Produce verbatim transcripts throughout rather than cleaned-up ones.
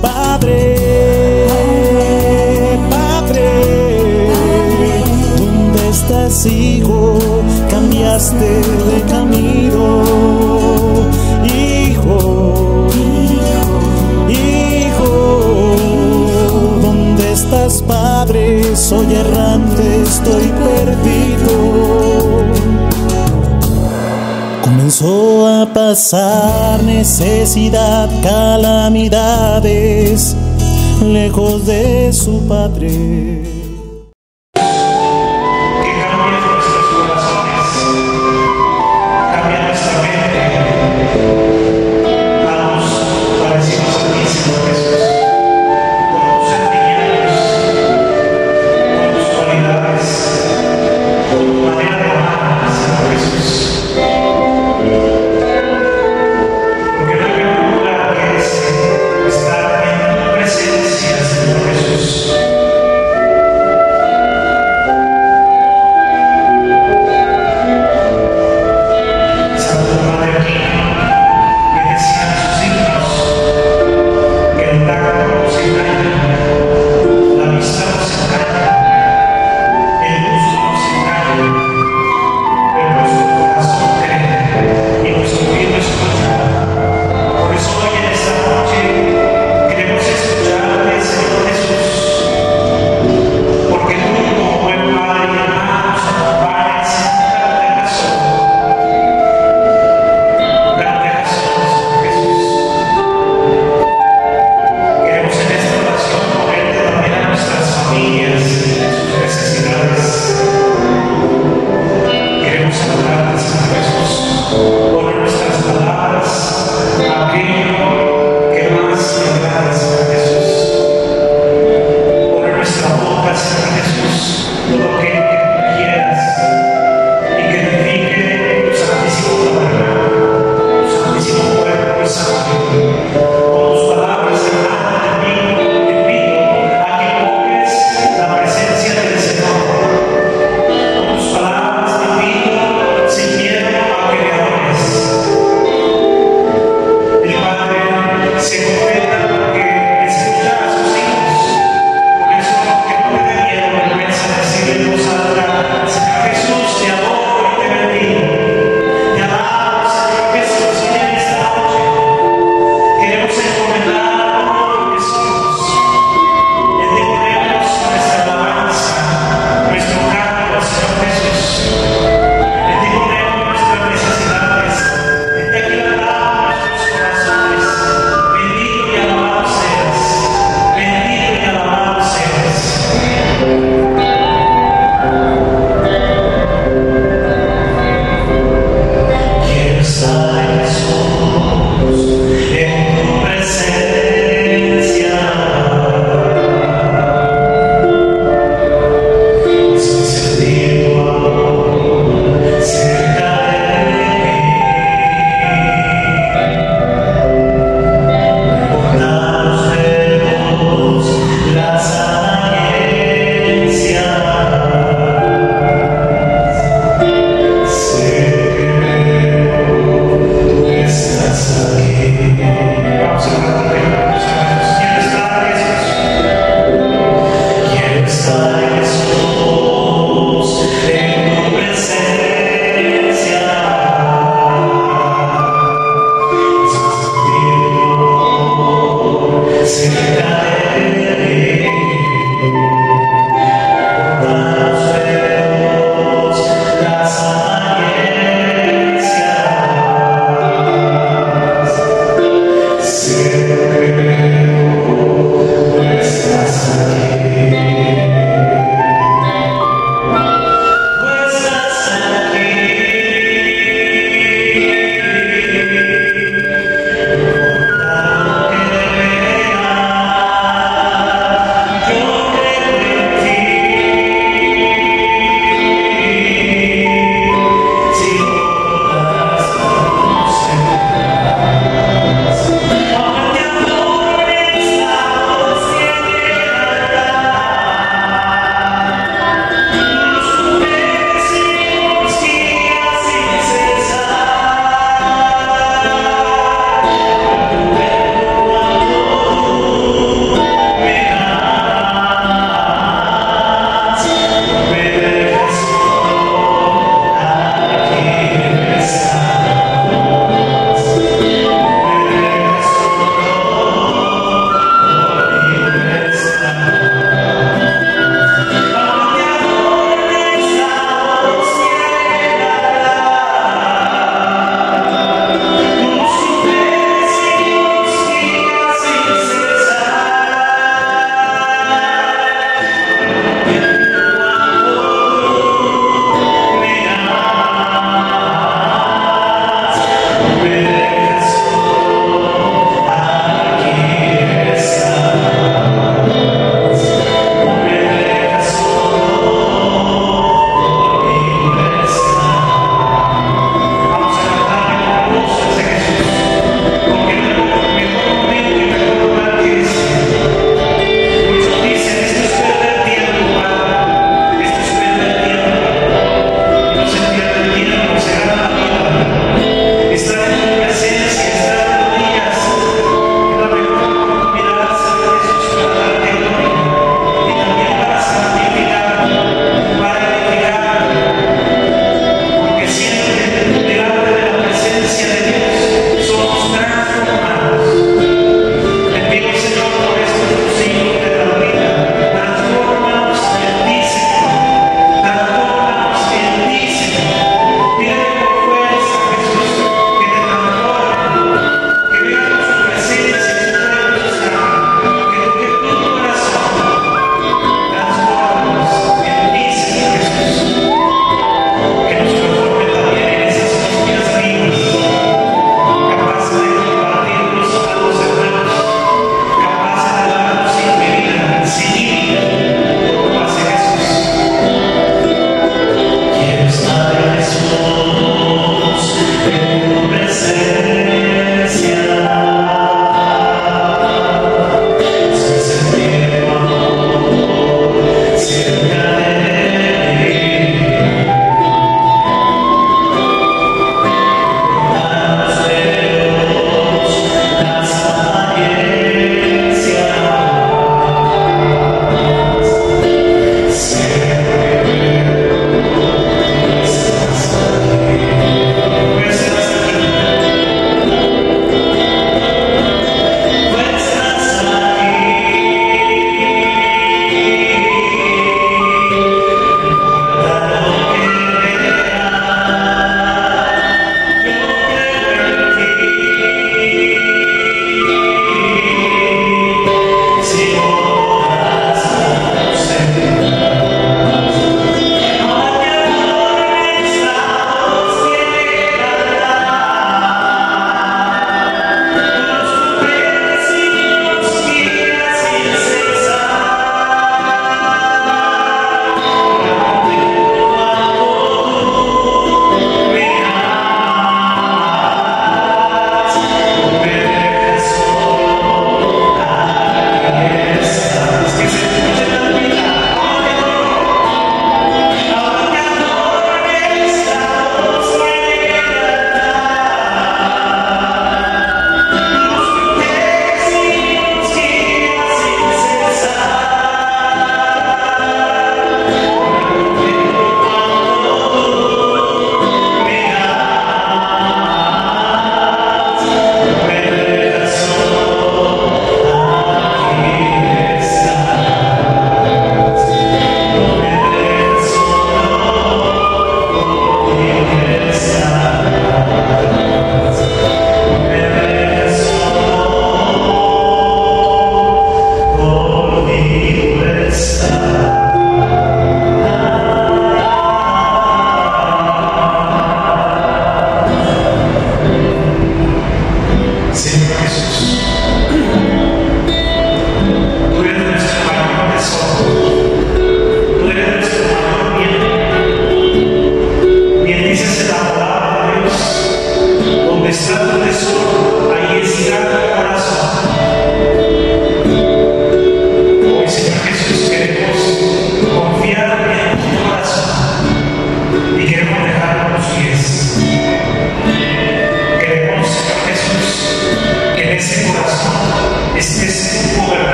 Padre, Padre, ¿dónde estás, hijo? Cambiaste de camino, hijo, hijo, ¿dónde estás, Padre? Soy errante, estoy perdido. Comenzó a pasar necesidad, calamidades, lejos de su Padre.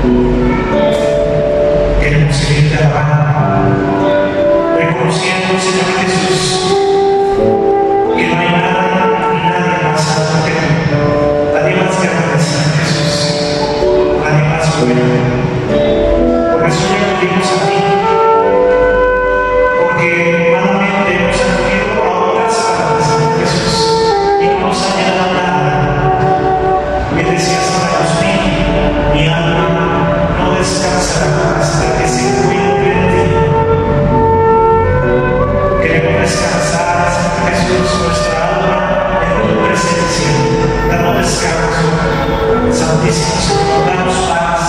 Queremos seguirte alabando, reconociendo, Señor Jesús, que no hay nada ni nadie más santo que tú, nadie más grande, Señor Jesús, nadie más bueno. Por eso ya acudimos a ti, porque humanamente hemos acudido a otras partes, Señor Jesús, y no nos ha llegado nada. Me decías para los míos, mi alma no descansará hasta que se encuentre en ti. Queremos descansar, Señor Jesús, nuestra alma en tu presencia. Danos descanso, Santísimo Señor, danos paz.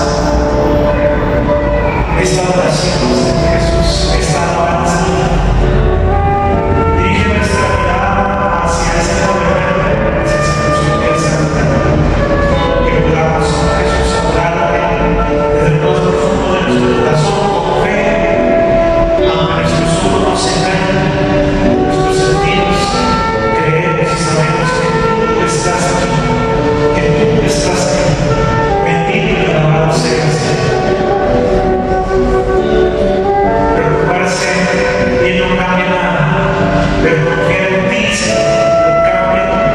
Esta oración, Señor Jesús, esta alabanza, dirige nuestra mirada hacia ese poder, hacia esa justicia santa, que podamos, Señor Jesús, adorarte desde el más profundo de nuestro corazón con fe, aunque nuestros ojos se caen, nuestros sentidos creemos y sabemos que tú estás aquí, que tú estás aquí. Bendito y alabado seas, Señor. Preocuparse y no cambia nada, pero confiar en ti, Señor, no cambia nada.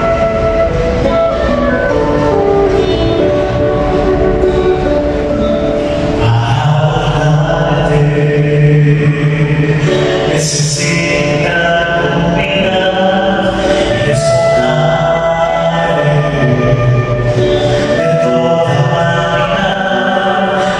Adorarte necesita combinar y despojarme de toda vanidad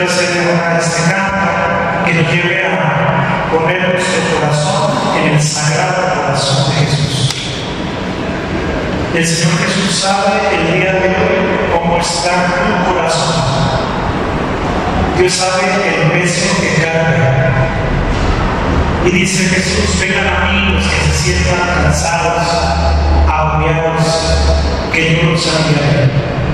quiero hacer de este canto que nos lleve a poner nuestro corazón en el sagrado corazón de Jesús. El Señor Jesús sabe el día de hoy cómo está tu corazón. Dios sabe el peso que carga. Y dice Jesús: vengan a mí los que se sientan cansados, agobiados, que yo los aliviaré.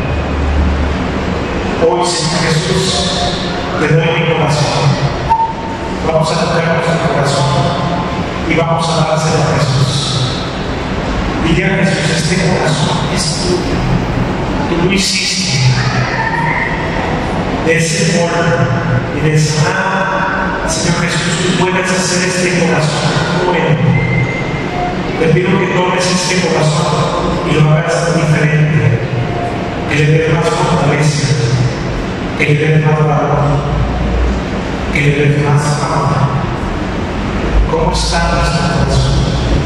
Hoy, Señor Jesús, te doy mi corazón. Vamos a tocar nuestro corazón y vamos a dárselo a Jesús. Dile a Jesús: este corazón es tuyo. Tú lo hiciste. De ese polvo y de esa nada, Señor Jesús, tú puedes hacer este corazón bueno. Te pido que tomes este corazón y lo hagas diferente, que le des más fortaleza, que le des más valor, que le des más amor. ¿Cómo está nuestro corazón?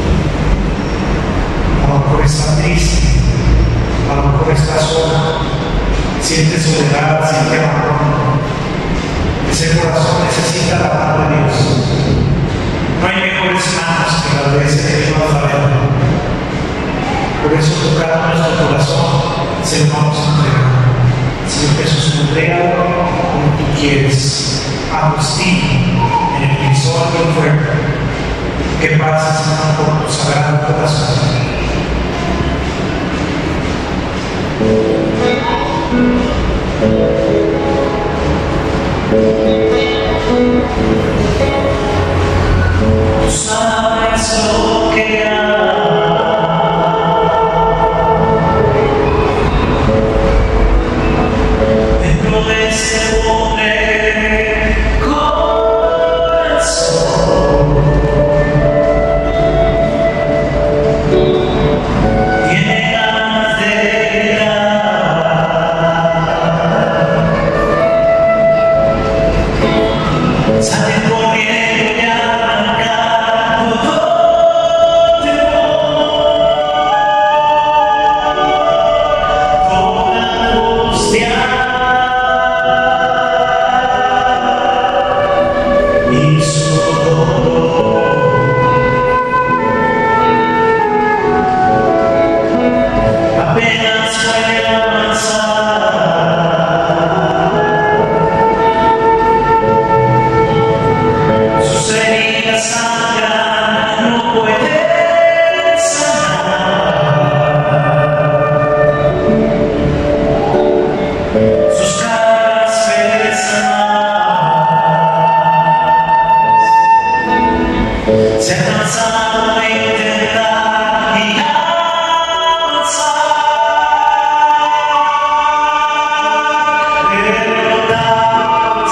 A lo mejor está triste, a lo mejor está sola, siente soledad, siente abandono. Ese corazón necesita la mano de Dios. No hay mejores manos que las de ese Dios Nazareno. Por eso, tocando nuestro corazón, se lo vamos a entregar. Señor Jesús, entrégalo como tú quieres. Agustín, en el crisol del fuego, que pasa, Señor, por tu sagrado corazón. Tú sabes lo que hay dentro de ese pobre corazón. Tiene ganas de salen corriendo y arrancando todo temor, toda angustia y su dolor. Apenas puede avanzar, sus heridas sangran, no puede sanar, sus cargas pesan más, se han cansado de intentar y avanzar, derrotar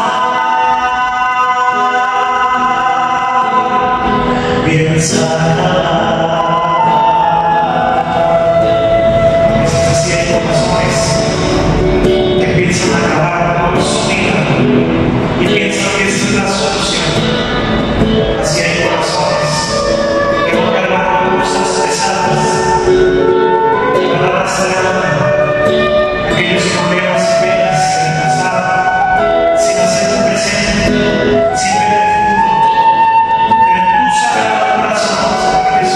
piensa estas siete corazones que piensan acabar con su vida y piensan que esta es la solución. Así hay corazones que van cargando cosas pesadas, que van arrastrando aquellos problemas y penas que han pasado sin hacerlo presente, sin ver el futuro. Pero tú sabes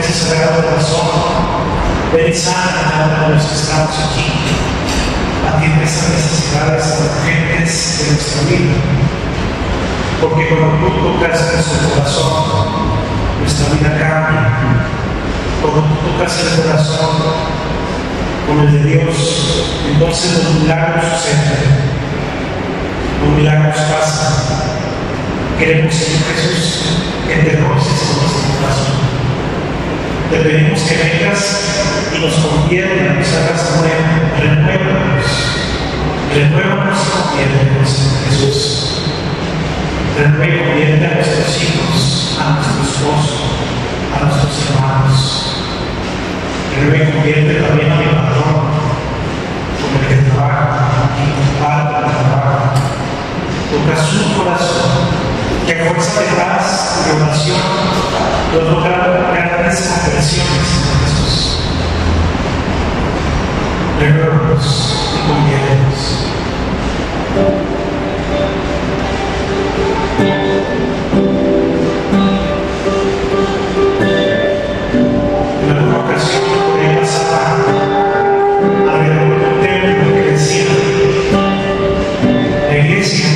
ese sagrado corazón, ven y sana a cada uno de los que estamos aquí. Atiende esas necesidades urgentes de nuestra vida. Porque cuando tú tocas nuestro corazón, nuestra vida cambia. Cuando tú tocas el corazón con el de Dios, entonces los milagros suceden. Los milagros pasan. Queremos, Señor Jesús, que te roces con nuestro corazón. Te pedimos que vengas y nos conviertas, nos hagas nuevos, renuévanos, renuévanos y conviértenos, Señor Jesús. Renueva y convierte a nuestros hijos, a nuestro esposo, a nuestros hermanos. Renueva y convierte también a mi patrón, con el que trabaja, y comparte el trabajo. Toca su corazón, que a fuerza de paz y de oración nos logran grandes conversiones en Jesús. Renuévanos y conviértenos. En alguna ocasión podría pasar alrededor de un templo que decía: la iglesia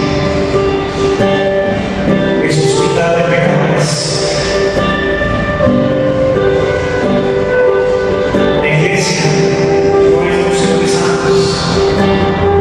es hospital de pecadores. La iglesia no es museo de santos.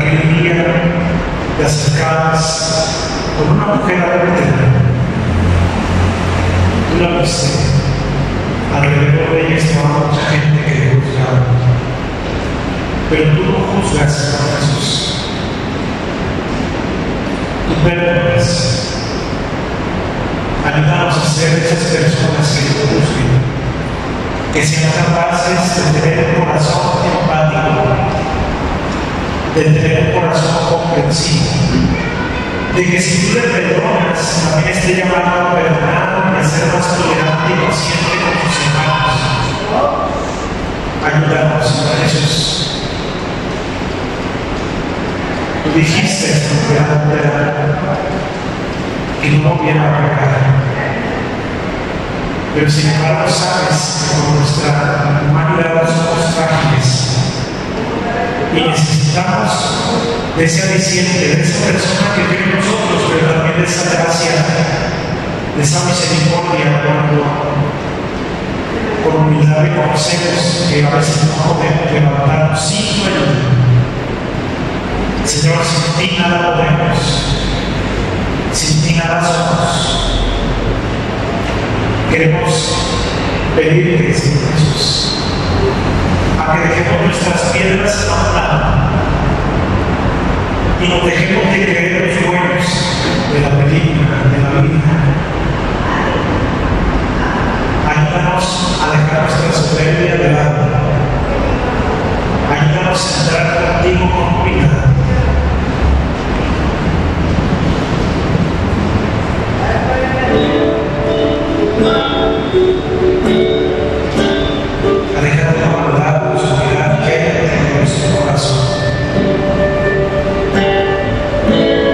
aquel día te acercabas con una mujer adúltera. Tú la viste, alrededor de ella estaba mucha gente que te juzgaba, pero tú no juzgas, Señor Jesús. Tú perdonas. Ayúdanos a ser esas personas que te juzguen, que sean capaces de tener un corazón empático, de tener un corazón comprensivo, de que si tú le perdonas, también esté llamado a perdonar y a ser más tolerante y paciente con tus hermanos. Ayúdanos, Señor Jesús. Tú dijiste, que no viene a pecar, pero sin embargo sabes que con nuestra humanidad somos frágiles y necesitamos de ese aliciente, de esa persona que vive en nosotros, pero también de esa gracia, de esa misericordia, cuando con humildad reconocemos que a veces no podemos levantarnos sin tu ayuda. Señor, sin ti nada podemos, sin ti nada somos. Queremos pedirte, Señor Jesús, a que dejemos nuestras piedras a un lado y nos dejemos de creer los buenos de la película, de la vida. Ayúdanos a dejar nuestra soberbia de lado. Ayúdanos a entrar contigo con humildad. Alejar de la maldad, la oscuridad que hay en nuestro corazón.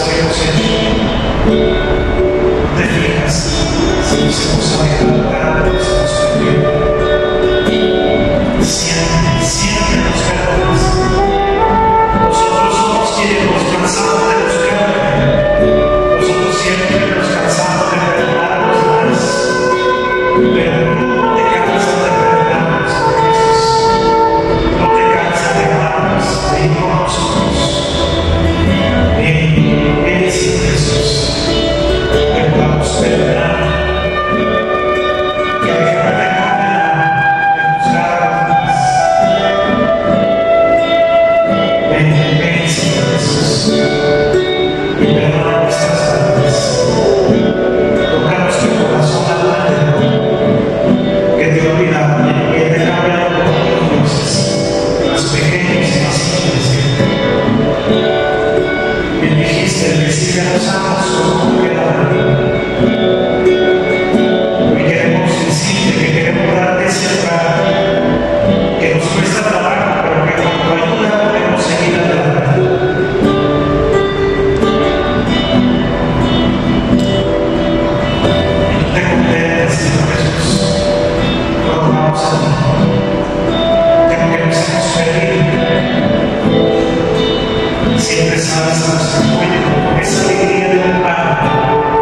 que hemos hecho. Te fijas si nos hemos alejado, nos hemos perdido. Siempre, siempre nos perdonas. Nosotros somos quienes nos cansamos de buscar. Nosotros siempre nos cansamos de perdonar a los demás. Pero no te cansas de perdonarnos, Jesús. No te cansas de amarnos, de ir con nosotros. Ven, ven, Señor Jesús, que podamos perdonar, que dejemos de condenar, de juzgar a los demás. Ven, ven, Señor Jesús, y perdona nuestras faltas. Toca nuestro corazón adelante, que te olvidaba, que te cambiaron por otros dioses, más pequeños y más simples que tú. Bien dijiste, decir que nos amas como tú quedas. Hoy queremos decirte que queremos darte ese lugar que nos cuesta trabajo, pero que con tu ayuda podemos seguir adelante. Y no te contentas, Señor Jesús, cuando vamos a ti, de lo que nos hemos perdido. Siempre sabes a nuestro encuentro con esa alegría de un Padre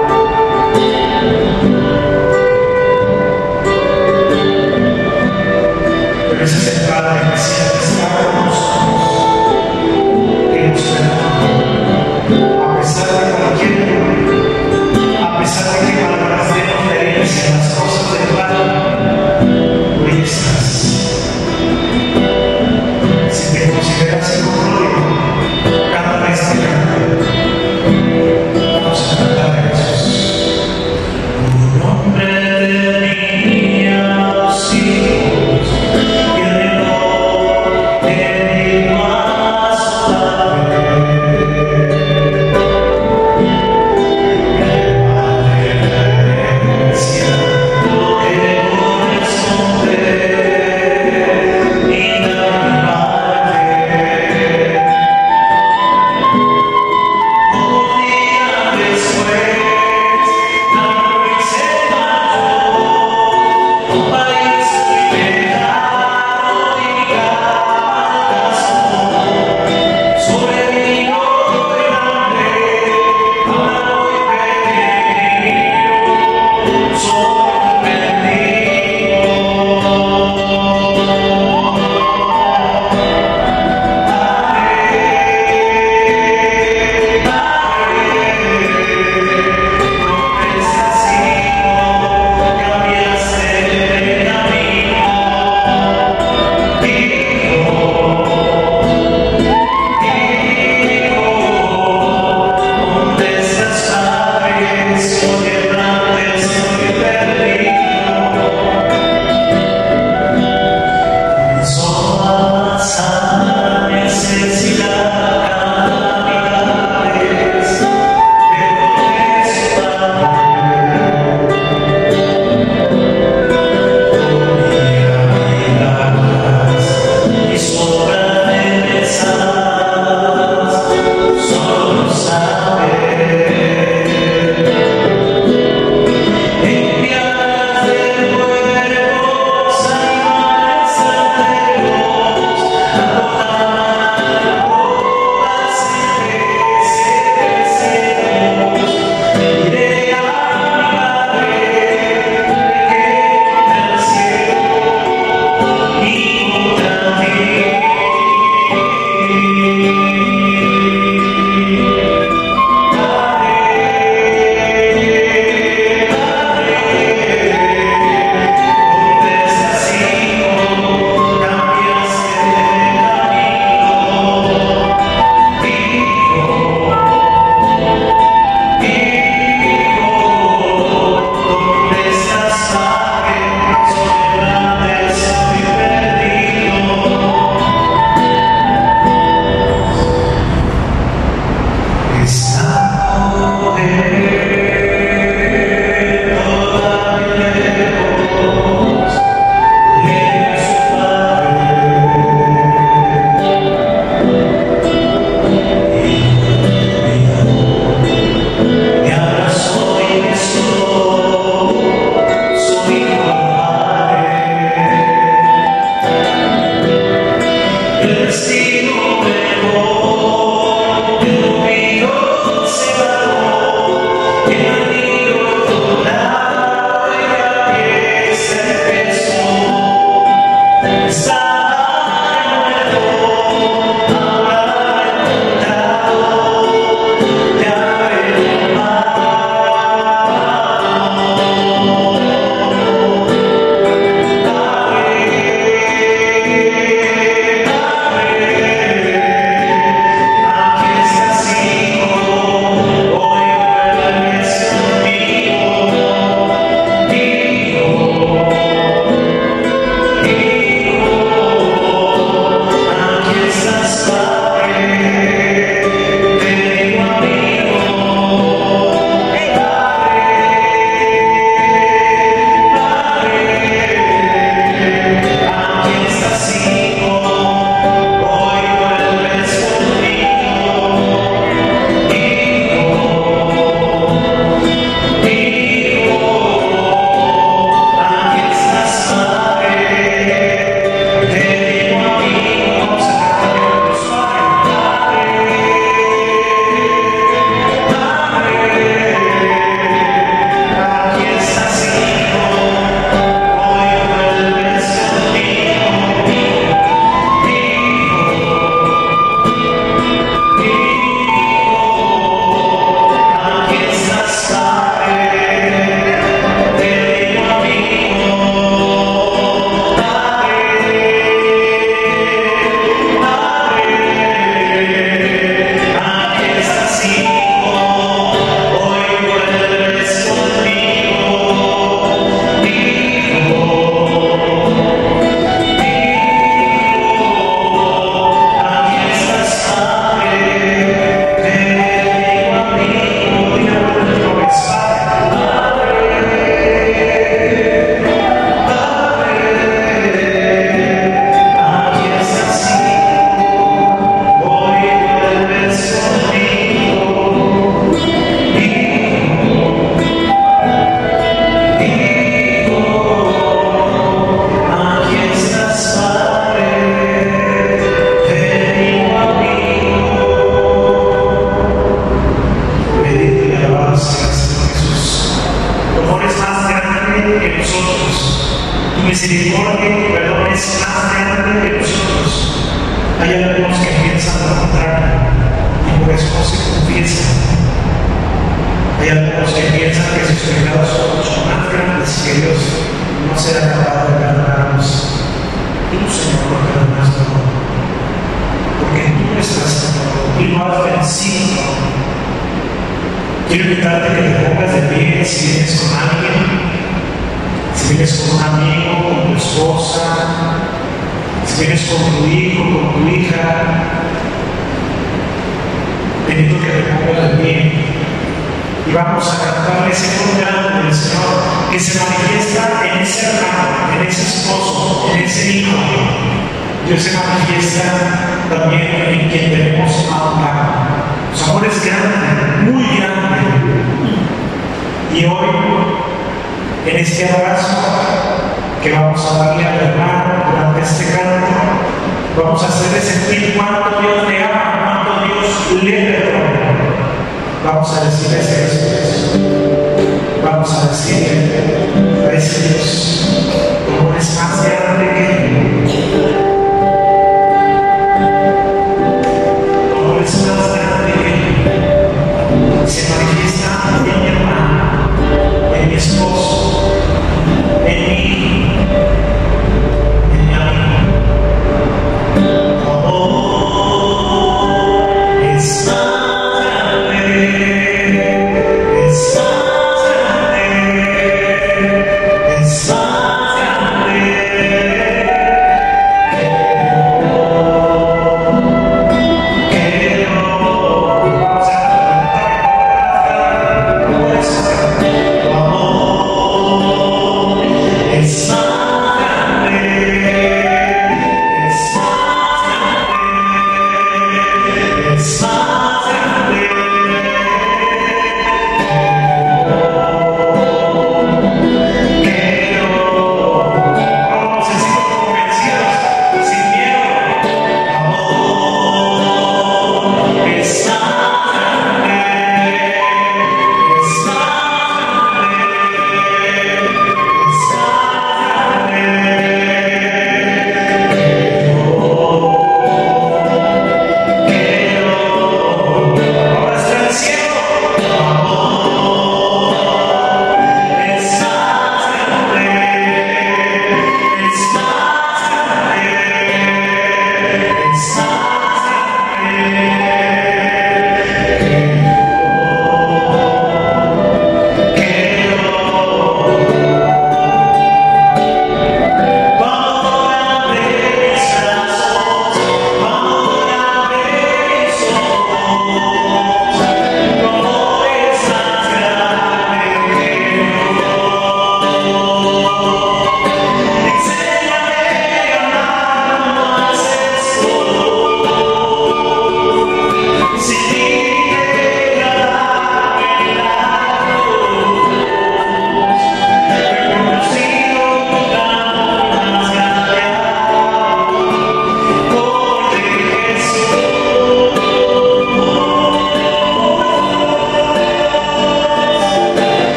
misericordia y perdón es más grande que nosotros. Hay algunos que piensan lo contrario y por eso no se confiesan. Hay algunos que piensan que sus pecados son mucho más grandes que Dios no será capaz de perdonarnos. Tú, Señor, lo perdonas todo. Porque tú estás en todo y no has vencido. Quiero invitarte a que te pongas de pie si vienes con alguien, si vienes con un amigo, con tu esposa, si vienes con tu hijo, con tu hija. Te invito a que te pongas de pie y vamos a cantar ese programa del Señor que se manifiesta en ese hermano, en ese esposo, en ese hijo. Dios se manifiesta también en quien tenemos amor. Su amor es grande, muy grande. Y hoy, en este abrazo que vamos a darle al hermano durante este canto, vamos a hacerle sentir cuánto Dios le ama, cuánto Dios le perdona. Vamos a decirle a Jesús, vamos a decirle a ese Dios, tu amor es más grande que yo. Es más grande que yo. Se manifiesta en mi hermano, en mi esposo, en mí, en mi amigo. Oh, es más grande, es más grande, es más grande. Oh,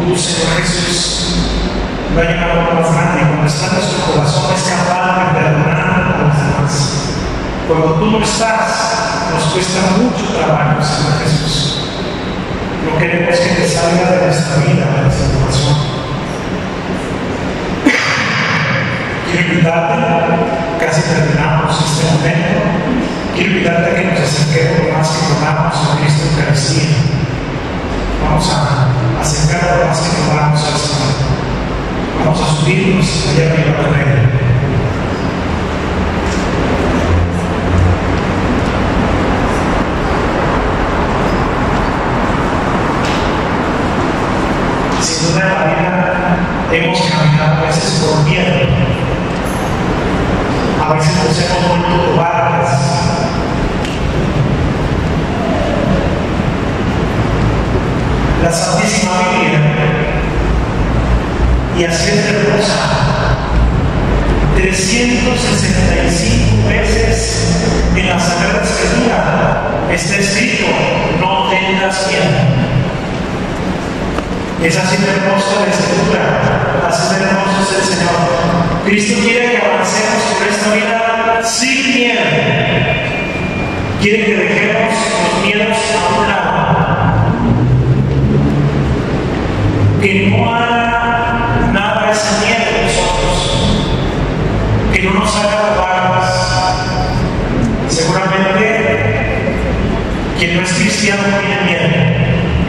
tú, Señor Jesús, lo ha llegado a lo más grande. Cuando está nuestro corazón es capaz de perdonar a los demás. Cuando tú no estás, nos cuesta mucho trabajo, Señor Jesús. No queremos que te salga de nuestra vida, de nuestro corazón. Quiero invitarte, casi terminamos este momento, quiero invitarte a que nos acerquemos más que podamos a Cristo Eucaristía. Vamos a acercar lo más que podamos al Señor. Vamos a subirnos allá arriba con Él. Sin duda en la vida hemos caminado a veces por miedo. A veces nos hemos vuelto cobardes. La Santísima Biblia, y así es hermosa, trescientas sesenta y cinco veces en la Sagrada Escritura está escrito: no tengas miedo. Es así de hermosa la Escritura, así de hermoso es el Señor. Cristo quiere que avancemos por esta vida sin miedo. Quiere que dejemos los miedos a un lado. Que no haga nada ese miedo de nosotros. Que no nos haga cobardes. Seguramente quien no es cristiano tiene miedo.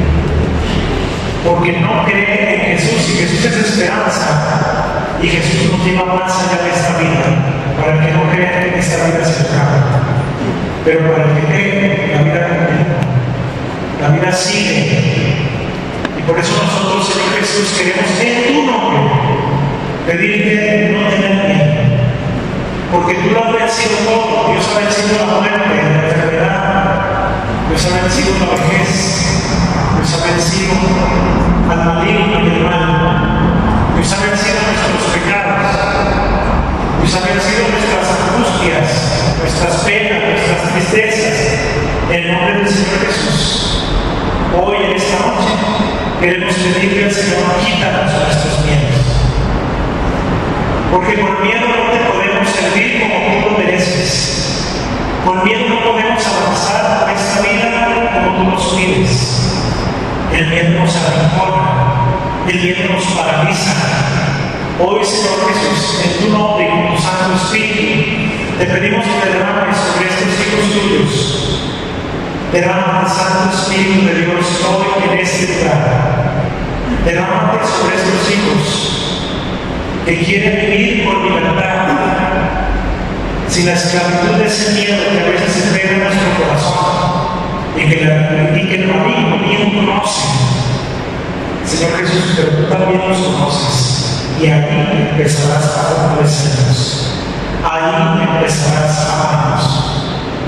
Porque no cree en Jesús, y Jesús es esperanza, y Jesús nos lleva más allá de esta vida, para el que no cree que esta vida se acaba. Pero para el que cree, la vida continúa, la vida sigue, y por eso nosotros, Señor Jesús, queremos en tu nombre pedirte no tener miedo, porque tú lo has vencido todo. Dios ha vencido la muerte, la enfermedad, Dios ha vencido la vejez, Dios ha vencido al maligno y al mal. Dios ha vencido nuestros pecados. Dios ha vencido nuestras angustias, nuestras penas, nuestras tristezas. En el nombre del Señor Jesús, hoy en esta noche queremos pedirle al Señor: quítanos nuestros miedos. Porque con miedo no te podemos servir como tú lo mereces. Con miedo no podemos avanzar por esta vida como tú nos pides. El miedo nos arrincona, el miedo nos paraliza. Hoy, Señor Jesús, en tu nombre y con tu Santo Espíritu, te pedimos que derrames sobre estos hijos tuyos. Derrama el Santo Espíritu de Dios hoy en este lugar. Derrámate sobre estos hijos que quieren vivir con libertad, sin la esclavitud de ese miedo que a veces se pega en nuestro corazón. Y que, la, y que el maligno bien conoce, Señor Jesús, pero tú también nos conoces, y ahí empezarás a fortalecernos, ahí empezarás a amarnos.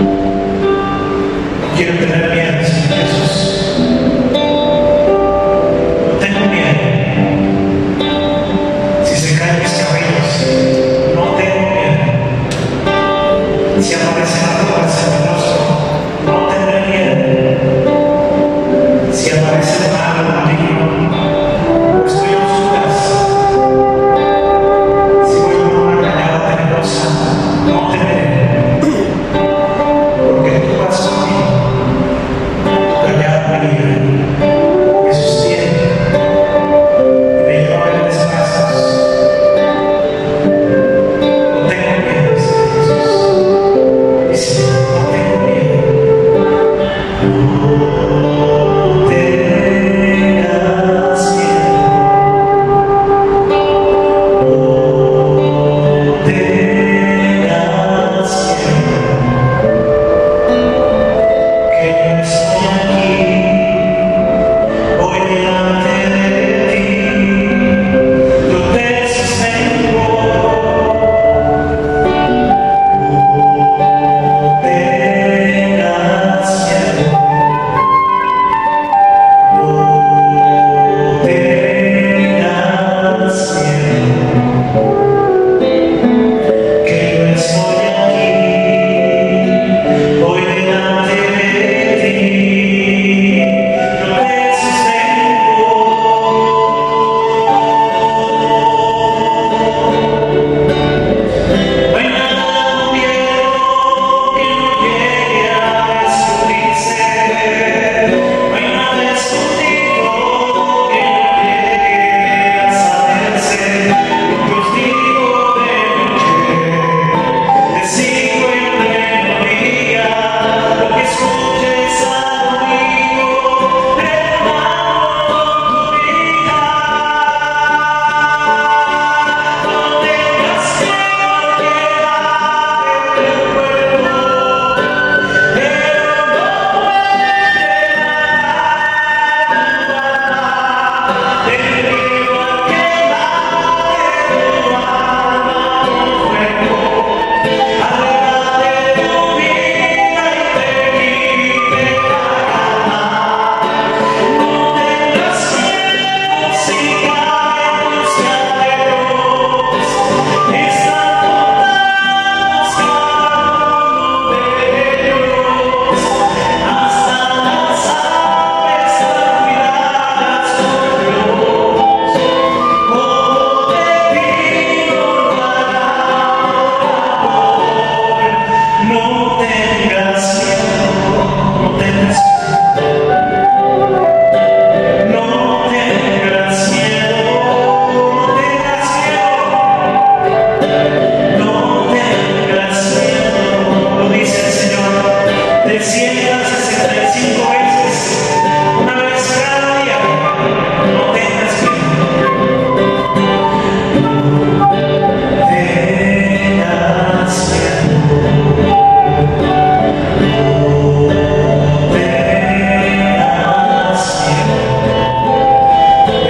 No quiero tener miedo, Señor Jesús, no tengo miedo. Si se caen mis cabellos, no tengo miedo. Si aparece algo en mi rostro, no tendré miedo. Si aparece el mal o maligno, o estoy a oscuras, si voy por una cañada tenebrosa, no temeré, porque tú vas conmigo.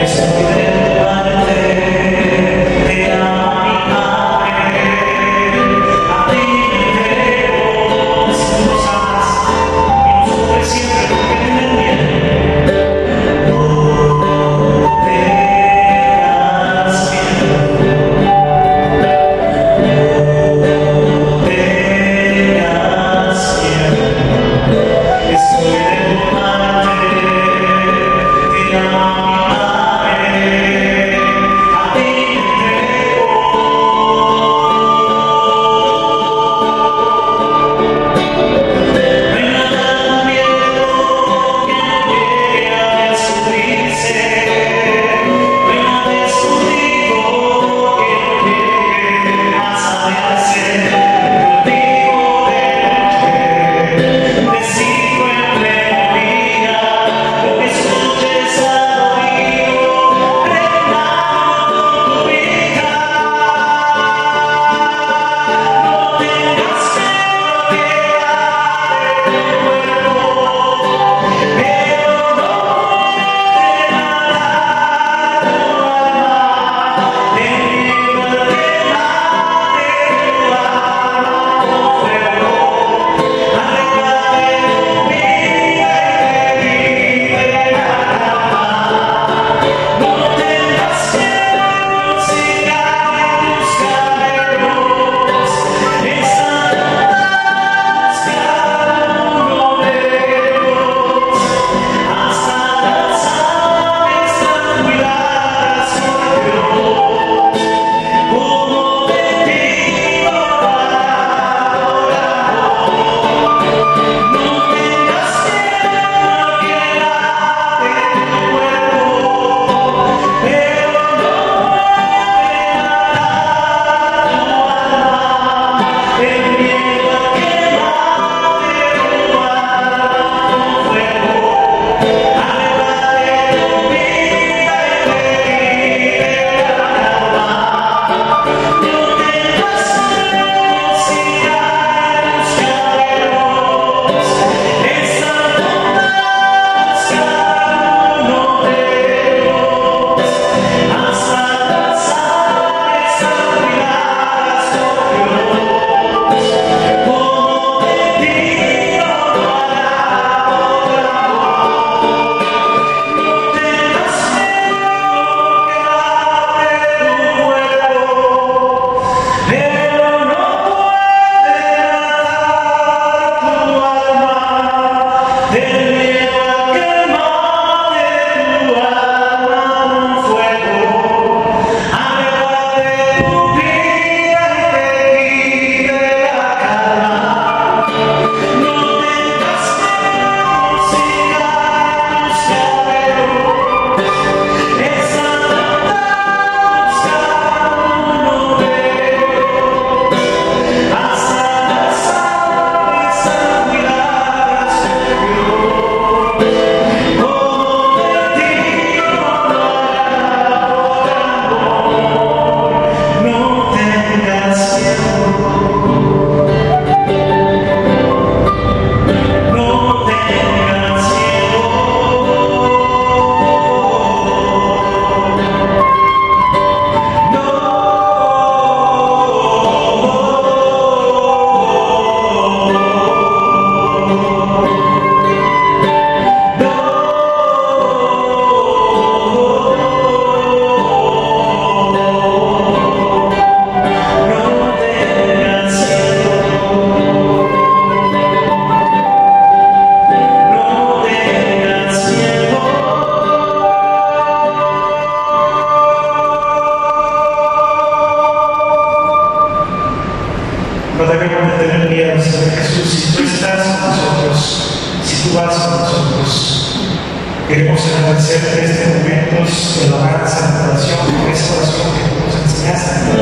Queremos agradecerte este momento de alabanza, de oración, por esa oración que tú nos enseñaste.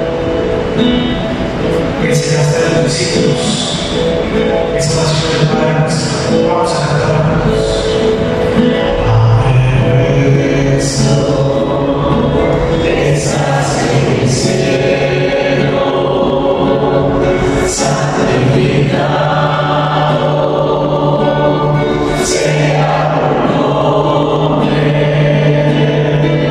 Que enseñaste a los discípulos. Esa oración del Padre nuestro. Vamos a cantar juntos. Padre nuestro, que estás en el cielo, santificado sea tu nombre.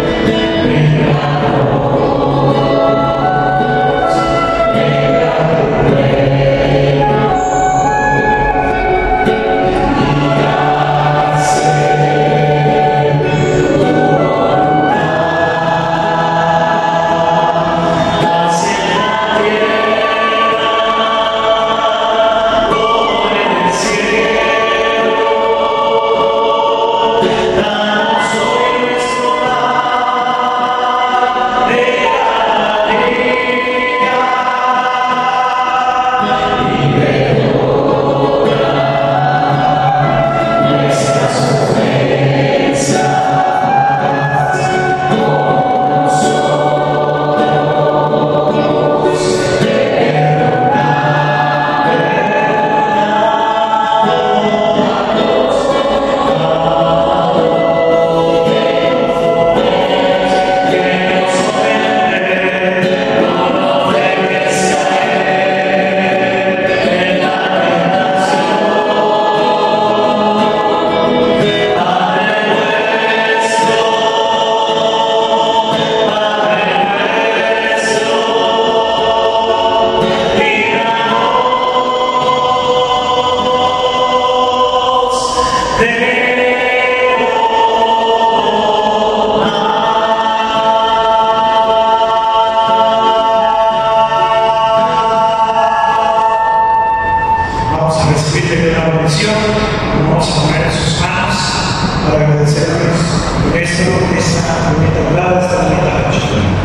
bonita velada, esta bonita noche.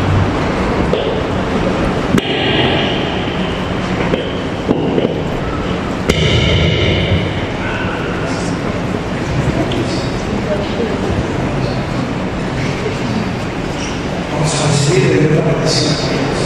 Vamos a recibir de la petición.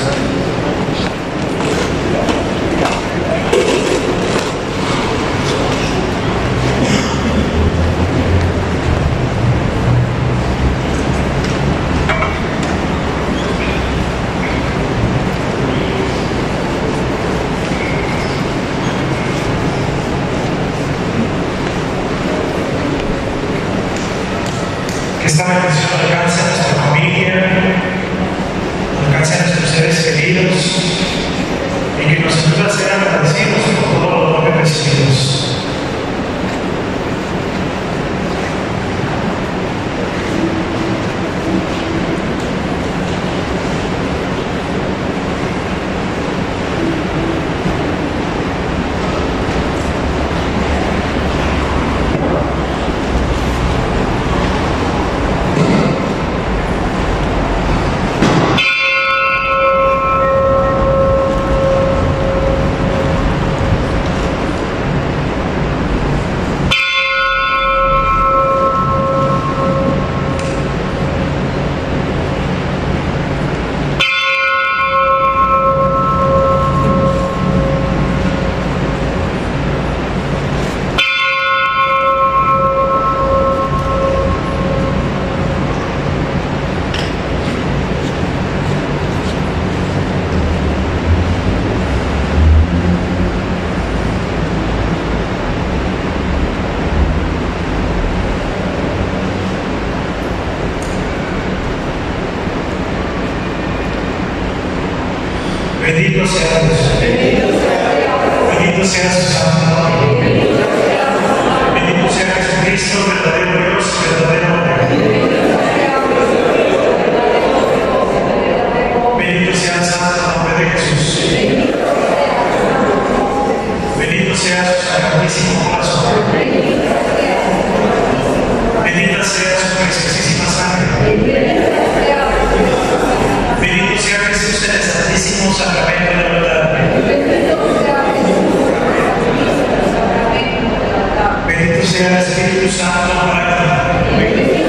Que esta bendición alcance a nuestra familia, alcance a nuestros seres queridos y que nos ayude a ser agradecidos por todo lo que recibimos. Bendito sea Dios. Bendito sea su santo nombre. Bendito sea Jesucristo, verdadero Dios, verdadero hombre. Bendito sea el santo nombre de Jesús. Bendito sea su sagratísimo corazón. Bendita sea su preciosísima sangre. Bendito sea Jesús en el santísimo sacramento de la verdad. Bendito sea el Espíritu Santo para ti.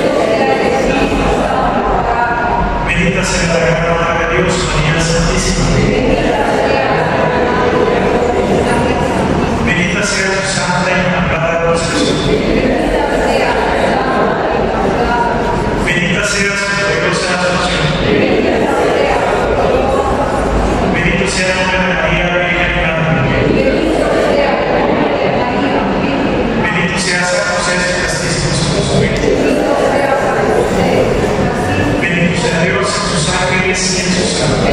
Bendita sea la gran Madre de Dios, María Santísima. Bendita sea su Santa y Inmaculada Concepción. Bendita sea su gloriosa Asunción. Bendito sea el nombre de María, Virgen Madre. Bendito sea San José, su castísimo esposo. Bendito sea Dios en sus ángeles y en sus santos.